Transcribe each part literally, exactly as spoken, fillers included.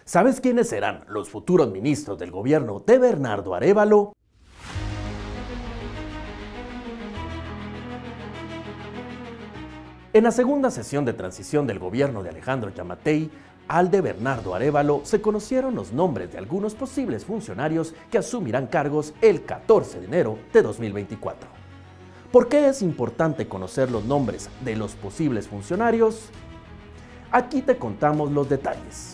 ¿Sabes quiénes serán los futuros ministros del gobierno de Bernardo Arévalo? En la segunda sesión de transición del gobierno de Alejandro Giammattei al de Bernardo Arévalo se conocieron los nombres de algunos posibles funcionarios que asumirán cargos el catorce de enero de dos mil veinticuatro. ¿Por qué es importante conocer los nombres de los posibles funcionarios? Aquí te contamos los detalles.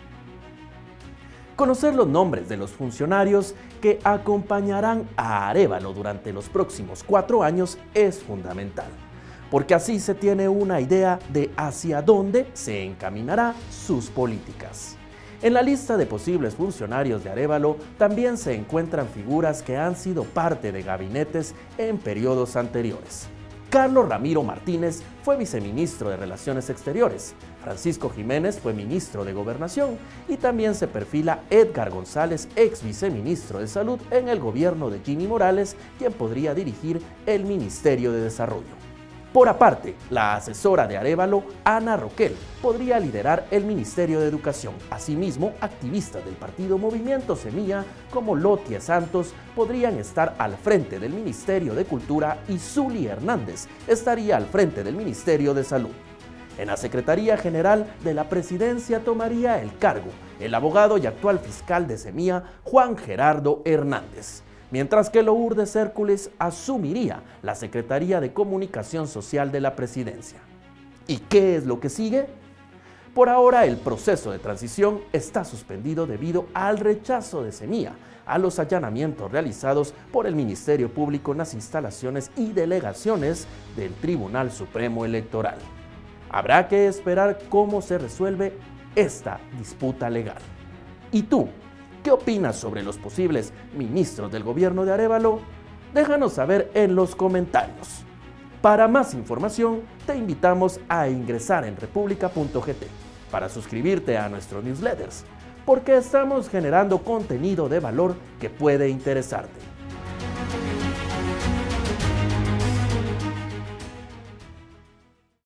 Conocer los nombres de los funcionarios que acompañarán a Arévalo durante los próximos cuatro años es fundamental, porque así se tiene una idea de hacia dónde se encaminará sus políticas. En la lista de posibles funcionarios de Arévalo también se encuentran figuras que han sido parte de gabinetes en periodos anteriores. Carlos Ramiro Martínez fue viceministro de Relaciones Exteriores, Francisco Jiménez fue ministro de Gobernación y también se perfila Edgar González, ex viceministro de Salud en el gobierno de Jimmy Morales, quien podría dirigir el Ministerio de Desarrollo. Por aparte, la asesora de Arévalo, Ana Roquel, podría liderar el Ministerio de Educación. Asimismo, activistas del partido Movimiento Semilla, como Lotia Santos, podrían estar al frente del Ministerio de Cultura y Zuli Hernández estaría al frente del Ministerio de Salud. En la Secretaría General de la Presidencia tomaría el cargo el abogado y actual fiscal de Semilla, Juan Gerardo Hernández, mientras que Lourdes Hércules asumiría la Secretaría de Comunicación Social de la Presidencia. ¿Y qué es lo que sigue? Por ahora el proceso de transición está suspendido debido al rechazo de Semilla a los allanamientos realizados por el Ministerio Público en las instalaciones y delegaciones del Tribunal Supremo Electoral. Habrá que esperar cómo se resuelve esta disputa legal. ¿Y tú? ¿Qué opinas sobre los posibles ministros del gobierno de Arévalo? Déjanos saber en los comentarios. Para más información, te invitamos a ingresar en república punto g t para suscribirte a nuestros newsletters, porque estamos generando contenido de valor que puede interesarte.